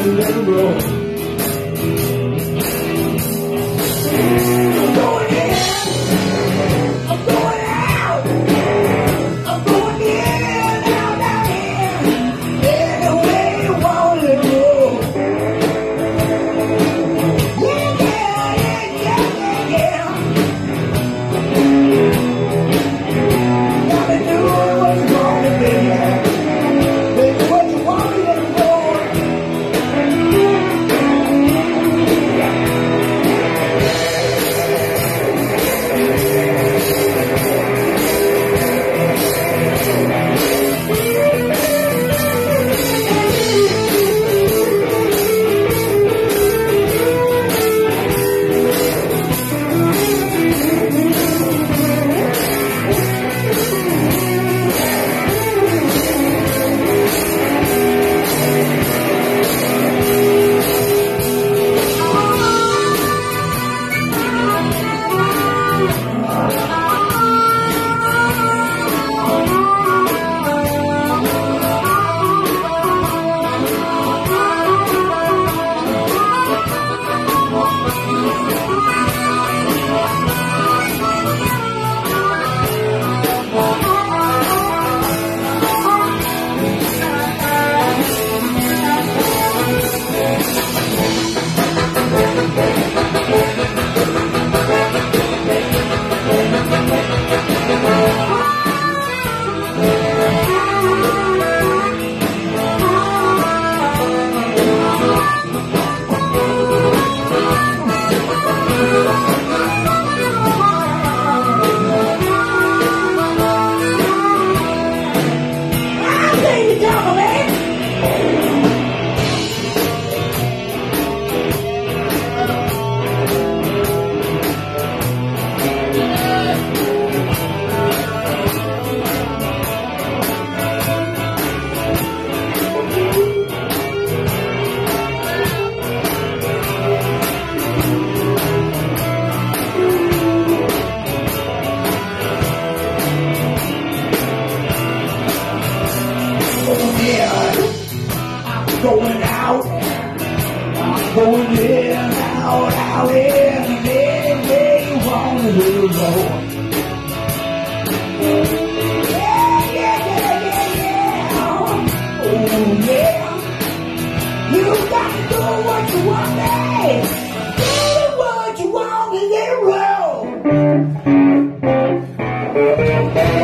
let it roll. I'm going in, I'm going out, I'm going in, out, in, any way you want it to go. Yeah. Gotta do what's wrong to be, baby, what you want me to go. Going out, I'm going in, out, in, any way you want to go. Yeah. Oh yeah, you got to do what you want, babe. Do what you want and let it roll.